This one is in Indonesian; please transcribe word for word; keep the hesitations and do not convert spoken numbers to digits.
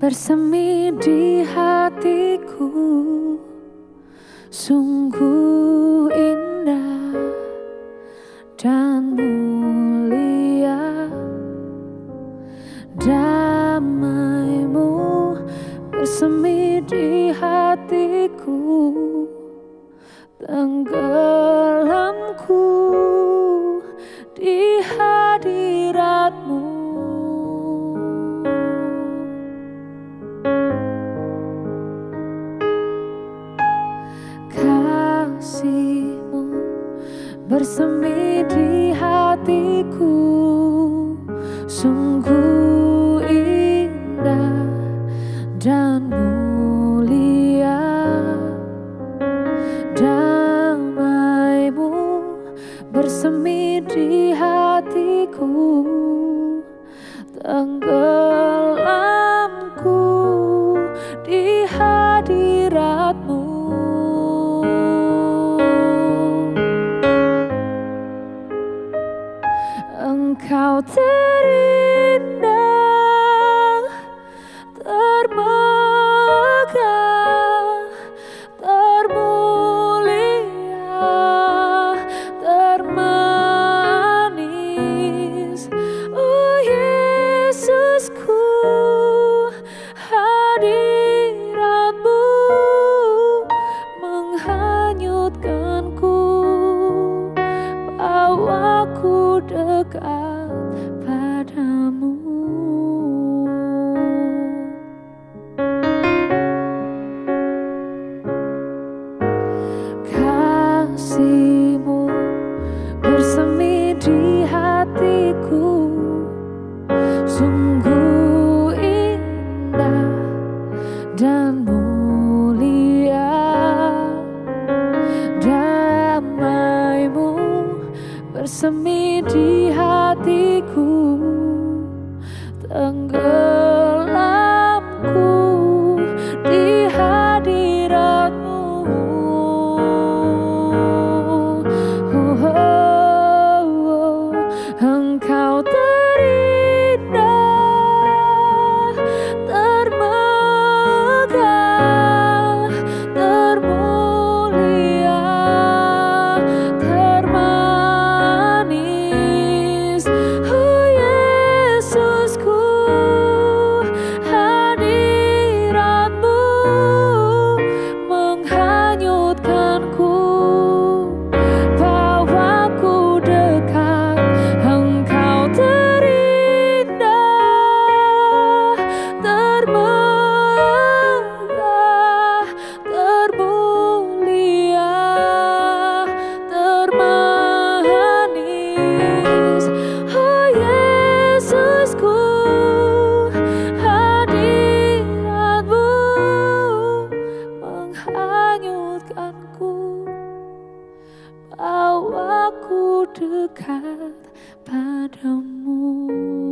bersemi di hatiku, sungguh indah dan mulia. Damai-Mu bersemi di hatiku, tenggelamku di hadirat-Mu. Kasih-Mu bersemi di hatiku, sungguh indah dan mulia. Damai-Mu bersemi di hatiku, tenggelamku di hadirat-Mu. Engkau terindah, termegah, termulia, termanis. Oh Yesusku, hadirat-Mu menghanyutkanku, bawaku dekat padamu. Kasih-Mu bersemi di hatiku, sungguh indah dan mulia. Damai-Mu bersemi di hatiku, tenggelamku di hadirat-Mu. Oh, oh, oh. Engkau terindah, termegah, termulia, termanis. Oh Yesusku, hadirat-Mu menghanyutkanku, bawaku dekat. Engkau terindah, termegah, termulia, termanis. Oh Yesusku, hadirat-Mu menghanyutkanku, bawaku dekat padamu.